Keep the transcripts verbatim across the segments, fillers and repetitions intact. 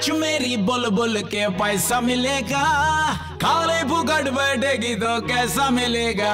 नाच मेरी बुलबुल के पैसा मिलेगा, खाली फुकट बैठेगी तो कैसा मिलेगा।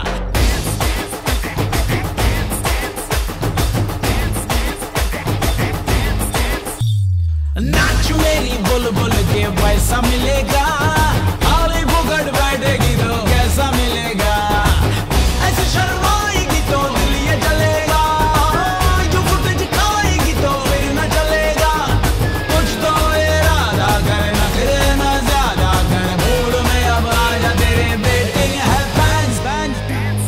नाच मेरी बुलबुल के पैसा मिलेगा, खाली फुकट बैठेगी तो कैसा मिलेगा। ऐसे शर्माएगी तो दिल ये जलेगा, जो फुटेज खाएगी तो फिर न चलेगा। कुछ तो इरादा कर, नखरे न ज्यादा कर, मूड में अब आजा तेरे बेटिंग है फैंस फैंस।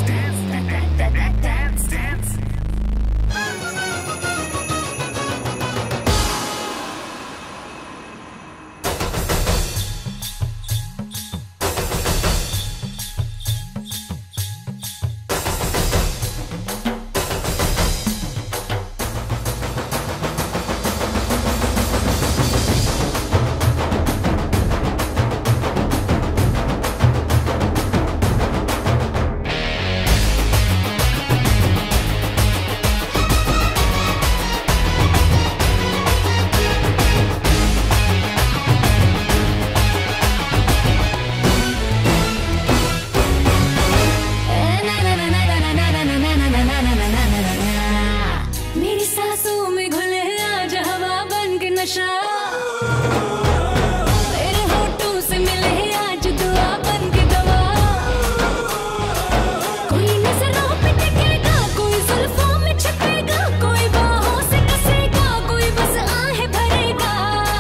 मेरे होठों से मिले आज दुआ बन के दवा। कोई नजरों पे टिकेगा, कोई जुल्फों में छिपेगा, कोई बाहों से कसेगा, कोई बस आहें भरेगा।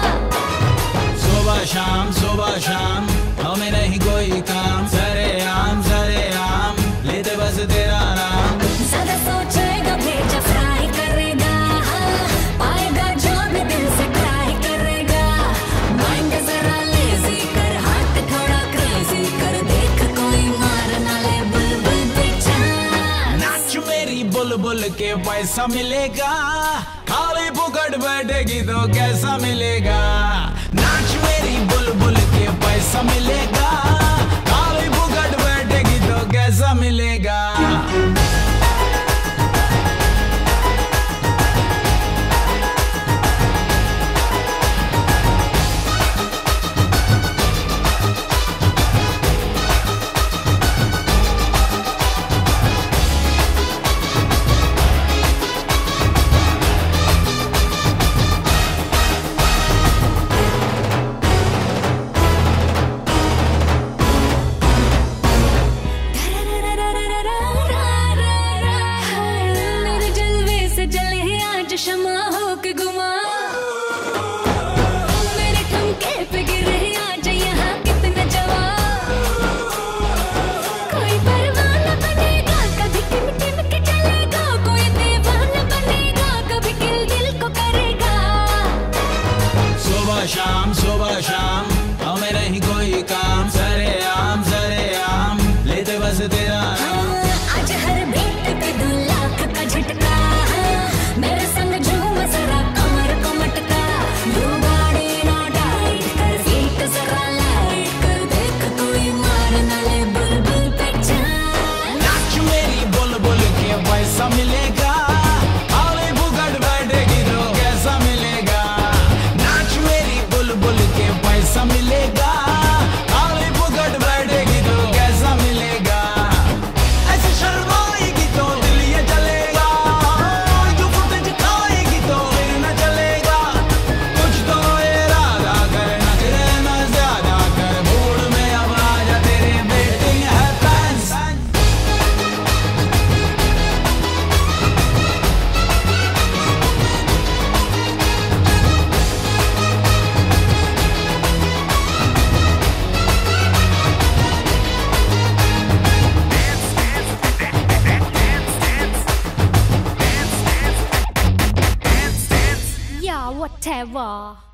सुबह शाम सुबह शाम हमें नहीं कोई काम, सरे आम सरे आम लेते बस तेरा नाम। ज्यादा सोचेगा भेजा फ्राई करेगा, पाएगा जो भी दिल से ट्राई करेगा। माइंड जरा लेजी कर, हाथ थोड़ा क्रेजी कर, देख कोई मार ना ले बुलबुल पे जान। नाच मेरी बुलबुल के पैसा मिलेगा, खाली फुकट बैठेगी तो कैसा मिलेगा। नाच मेरी बुलबुल के पैसा मिलेगा, खाली फुकट बैठेगी तो कैसा मिलेगा। शमा होके गुमा मेरे ठुमके पे गिरे आज यहाँ कितना जवाब। कोई परवाना बनेगा, कभी टिम टिम के चलेगा, कोई दीवाना बनेगा, कभी किल दिल को करेगा। सुबह शाम सुबह शाम हमें नहीं कोई काम, सरे आम सरे आम लेते बस तेरा नाम। आज हर बीट पे दो लाख का झटका, मेरे संग झूम जरा कमर को मटका। यू गाड़ी ना डाइट कर, फीट जरा लाइट कर, देख कोई मार ना ले बुलबुल पे जान। नाच मेरी बुलबुल के पैसा मिलेगा, खाली फुकट बैठेगी तो कैसा मिलेगा। नाच मेरी बुलबुल के पैसा मिलेगा, खाली फुकट बैठेगी तो कैसा मिलेगा। ऐसे शर्माएगी तो दिल ये जलेगा, जो फुटेज खाएगी तो फिर न चलेगा। कुछ तो इरादा कर, नखरे न ज्यादा कर, मूड में अब आजा तेरे बेटिंग है फैंस। Yeah, whatever.